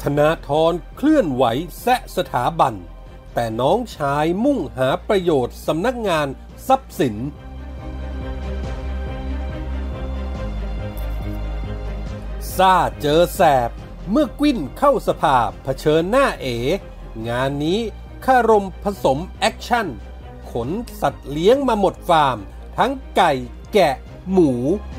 ธนาธรเคลื่อนไหวแซะสถาบันแต่น้องชายมุ่งหาประโยชน์สำนักงานทรัพย์สินซ่าเจอแสบเมื่อกวิ้นเข้าสภาเผชิญหน้างานนี้คารมผสมแอคชั่นขนสัตว์เลี้ยงมาหมดฟาร์มทั้งไก่แกะหมู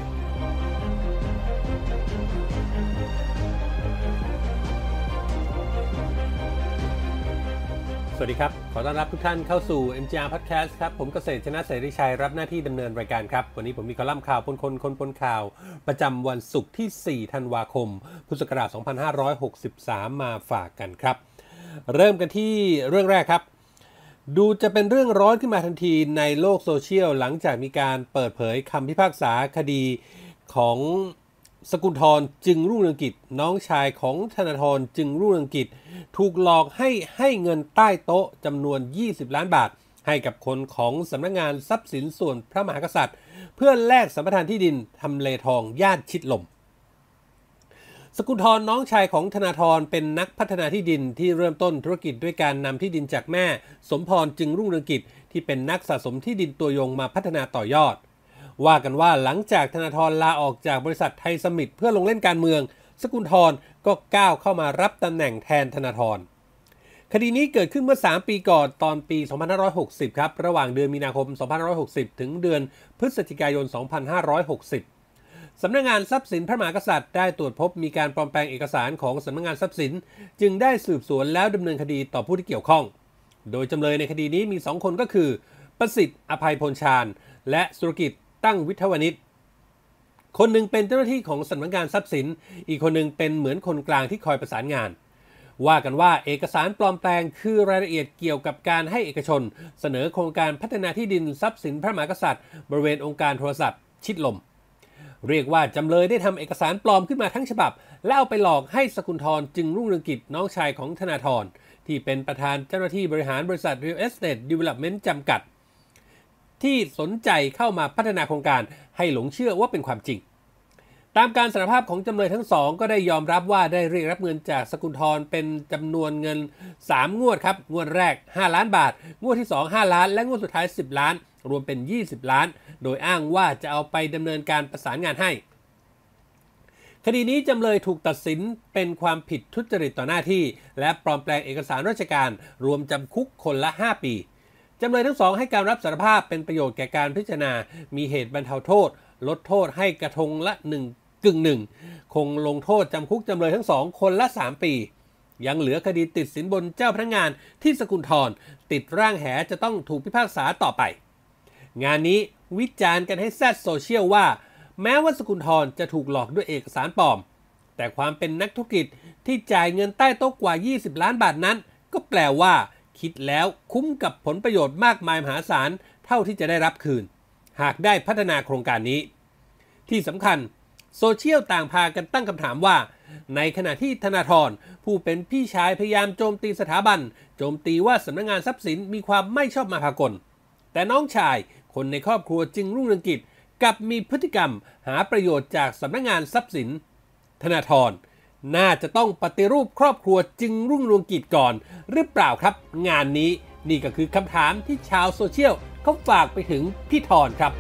สวัสดีครับขอต้อนรับทุกท่านเข้าสู่ MGR Podcast ครับผมเกษตรชนะเสรีชัยรับหน้าที่ดำเนินรายการครับวันนี้ผมมีคอลัมน์ข่าวปนข่าวประจำวันศุกร์ที่4ธันวาคมพุทธศักราช2563มาฝากกันครับเริ่มกันที่เรื่องแรกครับดูจะเป็นเรื่องร้อนขึ้นมาทันทีในโลกโซเชียลหลังจากมีการเปิดเผยคำพิพากษาคดีของสกุลธรจึงรุ่งเรืองกิจน้องชายของธนาธรจึงรุ่งเรืองกิจถูกหลอกให้เงินใต้โต๊ะจำนวน20ล้านบาทให้กับคนของสำนักงานทรัพย์สินส่วนพระมหากษัตริย์เพื่อแลกสัมปทานที่ดินทำเลทองย่านชิดลมสกุลธรน้องชายของธนาธรเป็นนักพัฒนาที่ดินที่เริ่มต้นธุรกิจด้วยการนำที่ดินจากแม่สมพรจึงรุ่งเรืองกิจที่เป็นนักสะสมที่ดินตัวยงมาพัฒนาต่อยอดว่ากันว่าหลังจากธนาธรลาออกจากบริษัทไทยสมิธเพื่อลงเล่นการเมืองสกุลธรก็ก้าวเข้ามารับตำแหน่งแทนธนาธรคดีนี้เกิดขึ้นเมื่อ3ปีก่อนตอนปี2560ครับระหว่างเดือนมีนาคม2560ถึงเดือนพฤศจิกายน2560สำนักงานทรัพย์สินพระมหากษัตริย์ได้ตรวจพบมีการปลอมแปลงเอกสารของสำนักงานทรัพย์สินจึงได้สืบสวนแล้วดำเนินคดีต่อผู้ที่เกี่ยวข้องโดยจำเลยในคดีนี้มี2คนก็คือประสิทธิ์อภัยพลชาญและสุรกิจตั้งวิทวณิชคนหนึ่งเป็นเจ้าหน้าที่ของสำนักงานทรัพย์สินอีกคนหนึ่งเป็นเหมือนคนกลางที่คอยประสานงานว่ากันว่าเอกสารปลอมแปลงคือรายละเอียดเกี่ยวกับการให้เอกชนเสนอโครงการพัฒนาที่ดินทรัพย์สินพระมหากษัตริย์บริเวณองค์การโทรศัพท์ชิดลมเรียกว่าจำเลยได้ทำเอกสารปลอมขึ้นมาทั้งฉบับและเอาไปหลอกให้สกุลธรจึงรุ่งเรืองกิจน้องชายของธนาธรที่เป็นประธานเจ้าหน้าที่บริหารบริษัท Real Estate Development จำกัดที่สนใจเข้ามาพัฒนาโครงการให้หลงเชื่อว่าเป็นความจริงตามการสารภาพของจำเลยทั้งสองก็ได้ยอมรับว่าได้เรียกรับเงินจากสกุลธรเป็นจำนวนเงิน3งวดครับงวดแรก5ล้านบาทงวดที่2 5ล้านและงวดสุดท้าย10ล้านรวมเป็น20ล้านโดยอ้างว่าจะเอาไปดำเนินการประสานงานให้คดีนี้จำเลยถูกตัดสินเป็นความผิดทุจริตต่อหน้าที่และปลอมแปลงเอกสารราชการรวมจำคุกคนละ5ปีจำเลยทั้งสองให้การรับสารภาพเป็นประโยชน์แก่การพิจารณามีเหตุบรรเทาโทษลดโทษให้กระทงละ1/1คงลงโทษจำคุกจำเลยทั้งสองคนละ3ปียังเหลือคดีติดสินบนเจ้าพนักงานที่สกุลธรติดร่างแหจะต้องถูกพิพากษาต่อไปงานนี้วิจารณ์กันให้แซดโซเชียลว่าแม้ว่าสกุลธรจะถูกหลอกด้วยเอกสารปลอมแต่ความเป็นนักธุรกิจที่จ่ายเงินใต้โต๊ะกว่า20ล้านบาทนั้นก็แปลว่าคิดแล้วคุ้มกับผลประโยชน์มากมายมหาศาลเท่าที่จะได้รับคืนหากได้พัฒนาโครงการนี้ที่สำคัญโซเชียลต่างพากันตั้งคำถามว่าในขณะที่ธนาธรผู้เป็นพี่ชายพยายามโจมตีสถาบันโจมตีว่าสำนักงานทรัพย์สินมีความไม่ชอบมาพากลแต่น้องชายคนในครอบครัวจึงรุ่งเรืองกิจกลับมีพฤติกรรมหาประโยชน์จากสำนักงานทรัพย์สินธนาธรน่าจะต้องปฏิรูปครอบครัวจึงรุ่งเรืองกิจก่อนหรือเปล่าครับงานนี้นี่ก็คือคำถามที่ชาวโซเชียลเขาฝากไปถึงพี่ธรครับ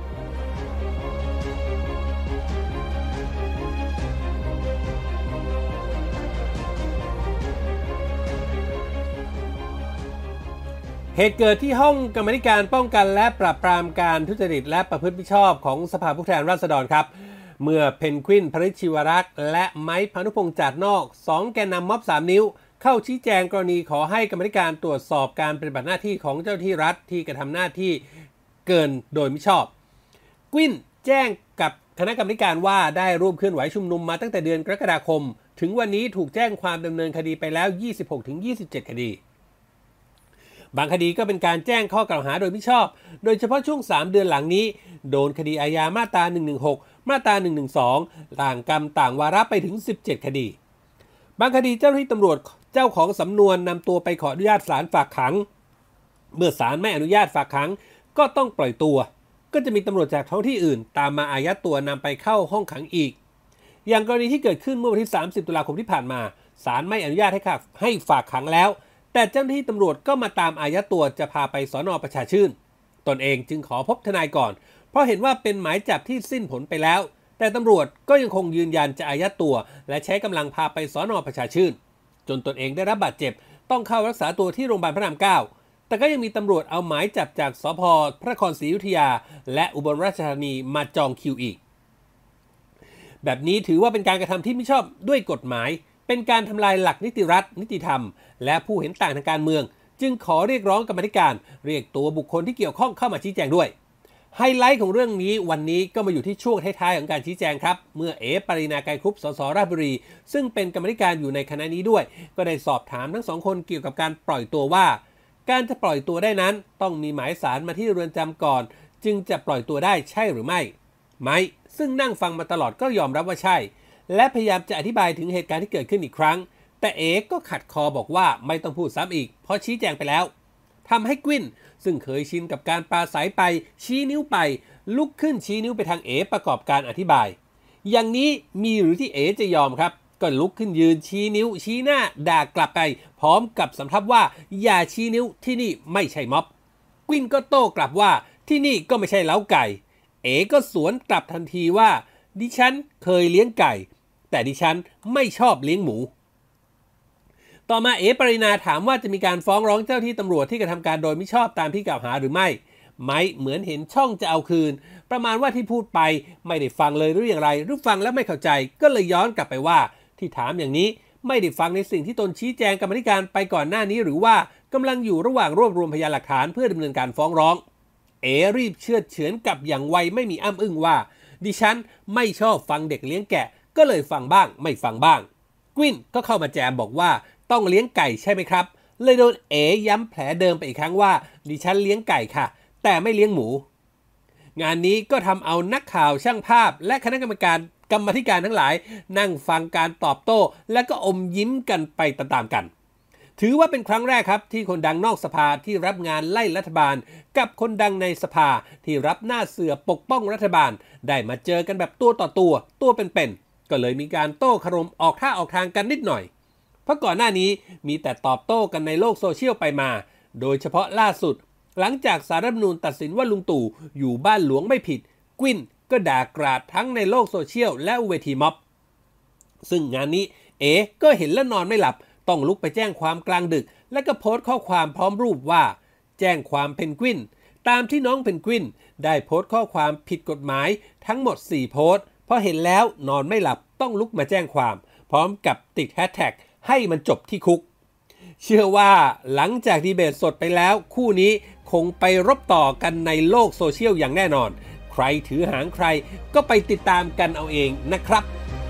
เหตุเกิดที่ห้องกรรมาธิการป้องกันและปราบปรามการทุจริตและประพฤติมิชอบของสภาผู้แทนราษฎรครับเมื่อเพนกวินพริชชิวรักษ์และไมค์พานุพงษ์จาดนอก2แกนนำม็อบ3นิ้วเข้าชี้แจงกรณีขอให้กรรมาธิการตรวจสอบการปฏิบัติหน้าที่ของเจ้าหน้าที่รัฐที่กระทำหน้าที่เกินโดยมิชอบกวินแจ้งกับคณะกรรมาธิการว่าได้ร่วมเคลื่อนไหวชุมนุมมาตั้งแต่เดือนกรกฎาคมถึงวันนี้ถูกแจ้งความดำเนินคดีไปแล้ว 26-27 คดีบางคดีก็เป็นการแจ้งข้อกล่าวหาโดยมิชอบโดยเฉพาะช่วง3เดือนหลังนี้โดนคดีอาญามาตรา116มาตรา112ต่างกรรมต่างวาระไปถึง17คดีบางคดีเจ้าหน้าที่ตำรวจเจ้าของสำนวนนำตัวไปขออนุญาตศาลฝากขังเมื่อศาลไม่อนุญาตฝากขังก็ต้องปล่อยตัวก็จะมีตำรวจจากท้องที่อื่นตามมาอายัดตัวนำไปเข้าห้องขังอีกอย่างกรณีที่เกิดขึ้นเมื่อวันที่30ตุลาคมที่ผ่านมาศาลไม่อนุญาตให้ฝากขังแล้วแต่เจ้าหน้าที่ตำรวจก็มาตามอายัดตัวจะพาไปสน.ประชาชื่นตนเองจึงขอพบทนายก่อนเพราะเห็นว่าเป็นหมายจับที่สิ้นผลไปแล้วแต่ตำรวจก็ยังคงยืนยันจะอายัดตัวและใช้กำลังพาไปสน.ประชาชื่นจนตนเองได้รับบาดเจ็บต้องเข้ารักษาตัวที่โรงพยาบาลพระราม 9แต่ก็ยังมีตำรวจเอาหมายจับจากสภ.พระนครศรีอยุธยาและอุบลราชธานีมาจองคิวอีกแบบนี้ถือว่าเป็นการกระทำที่ไม่ชอบด้วยกฎหมายเป็นการทำลายหลักนิติรัฐนิติธรรมและผู้เห็นต่างทางการเมืองจึงขอเรียกร้องกรรมาธิการเรียกตัวบุคคลที่เกี่ยวข้องเข้ามาชี้แจงด้วยไฮไลท์ของเรื่องนี้วันนี้ก็มาอยู่ที่ช่วงท้ายๆของการชี้แจงครับเมื่อปรินา ไกรคุป สส ราชบุรีซึ่งเป็นกรรมาธิการอยู่ในคณะนี้ด้วยก็ได้สอบถามทั้งสองคนเกี่ยวกับการปล่อยตัวว่าการจะปล่อยตัวได้นั้นต้องมีหมายศาลมาที่เรือนจำก่อนจึงจะปล่อยตัวได้ใช่หรือไม่ซึ่งนั่งฟังมาตลอดก็ยอมรับว่าใช่และพยายามจะอธิบายถึงเหตุการณ์ที่เกิดขึ้นอีกครั้งแต่ก็ขัดคอบอกว่าไม่ต้องพูดซ้ำอีกเพราะชี้แจงไปแล้วทำให้กวินซึ่งเคยชินกับการปราศัยไปชี้นิ้วไปลุกขึ้นชี้นิ้วไปทางประกอบการอธิบายอย่างนี้มีหรือที่จะยอมครับก็ลุกขึ้นยืนชี้นิ้วชี้หน้าด่ากลับไปพร้อมกับสำทับว่าอย่าชี้นิ้วที่นี่ไม่ใช่ม็อบกวินก็โต้กลับว่าที่นี่ก็ไม่ใช่เล้าไก่ก็สวนกลับทันทีว่าดิฉันเคยเลี้ยงไก่แต่ดิฉันไม่ชอบเลี้ยงหมูต่อมาปรินาถามว่าจะมีการฟ้องร้องเจ้าที่ตำรวจที่กระทำการโดยมิชอบตามที่กล่าวหาหรือไม่เหมือนเห็นช่องจะเอาคืนประมาณว่าที่พูดไปไม่ได้ฟังเลยหรืออย่างไรหรือฟังแล้วไม่เข้าใจก็เลยย้อนกลับไปว่าที่ถามอย่างนี้ไม่ได้ฟังในสิ่งที่ตนชี้แจงกรรมาธิการไปก่อนหน้านี้หรือว่ากำลังอยู่ระหว่างรวบรวมพยานหลักฐานเพื่อดำเนินการฟ้องร้องรีบเชือดเฉือนกับอย่างไวไม่มีอ้ำอึ้งว่าดิฉันไม่ชอบฟังเด็กเลี้ยงแกะก็เลยฟังบ้างไม่ฟังบ้างกวินก็เข้ามาแจมบอกว่าต้องเลี้ยงไก่ใช่ไหมครับเลยโดนย้ำแผลเดิมไปอีกครั้งว่าดิฉันเลี้ยงไก่ค่ะแต่ไม่เลี้ยงหมูงานนี้ก็ทำเอานักข่าวช่างภาพและคณะกรรมาธิการทั้งหลายนั่งฟังการตอบโต้และก็อมยิ้มกันไปตามๆกันถือว่าเป็นครั้งแรกครับที่คนดังนอกสภาที่รับงานไล่รัฐบาลกับคนดังในสภาที่รับหน้าเสือปกป้องรัฐบาลได้มาเจอกันแบบตัวต่อตัวเป็นๆก็เลยมีการโต้คารมออกท่าออกทางกันนิดหน่อยเพราะก่อนหน้านี้มีแต่ตอบโต้กันในโลกโซเชียลไปมาโดยเฉพาะล่าสุดหลังจากศาลรัฐธรรมนูญตัดสินว่าลุงตู่อยู่บ้านหลวงไม่ผิดกวินก็ด่ากราดทั้งในโลกโซเชียลและเวทีม็อบซึ่งงานนี้ก็เห็นแล้วนอนไม่หลับต้องลุกไปแจ้งความกลางดึกและก็โพสต์ข้อความพร้อมรูปว่าแจ้งความเพนกวินตามที่น้องเพนกวินได้โพสต์ข้อความผิดกฎหมายทั้งหมด4โพสต์พอเห็นแล้วนอนไม่หลับต้องลุกมาแจ้งความพร้อมกับติดแฮชแท็กให้มันจบที่คุกเชื่อว่าหลังจากดีเบตสดไปแล้วคู่นี้คงไปรบต่อกันในโลกโซเชียลอย่างแน่นอนใครถือหางใครก็ไปติดตามกันเอาเองนะครับ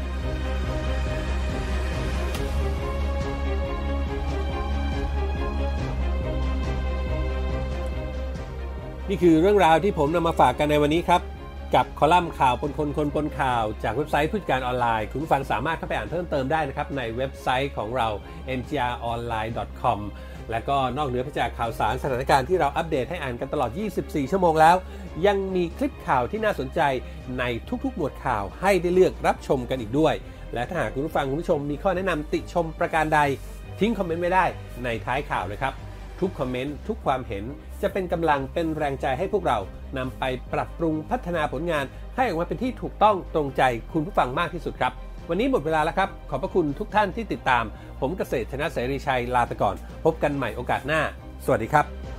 นี่คือเรื่องราวที่ผมนำมาฝากกันในวันนี้ครับกับคอลัมน์ข่าวปนข่าวจากเว็บไซต์ผู้จัดการออนไลน์คุณผู้ฟังสามารถเข้าไปอ่านเพิ่มเติมได้นะครับในเว็บไซต์ของเรา mgronline.com และก็นอกเหนือไปจากข่าวสารสถานการณ์ที่เราอัปเดตให้อ่านกันตลอด24ชั่วโมงแล้วยังมีคลิปข่าวที่น่าสนใจในทุกๆหมวดข่าวให้ได้เลือกรับชมกันอีกด้วยและถ้าหากคุณผู้ฟังคุณผู้ชมมีข้อแนะนำติชมประการใดทิ้งคอมเมนต์ไว้ได้ในท้ายข่าวเลยครับทุกคอมเมนต์ทุกความเห็นจะเป็นกำลังเป็นแรงใจให้พวกเรานำไปปรับปรุงพัฒนาผลงานให้ออกมาเป็นที่ถูกต้องตรงใจคุณผู้ฟังมากที่สุดครับวันนี้หมดเวลาแล้วครับขอบพระคุณทุกท่านที่ติดตามผมเกษตร ชนะเสรีชัยลาไปก่อนพบกันใหม่โอกาสหน้าสวัสดีครับ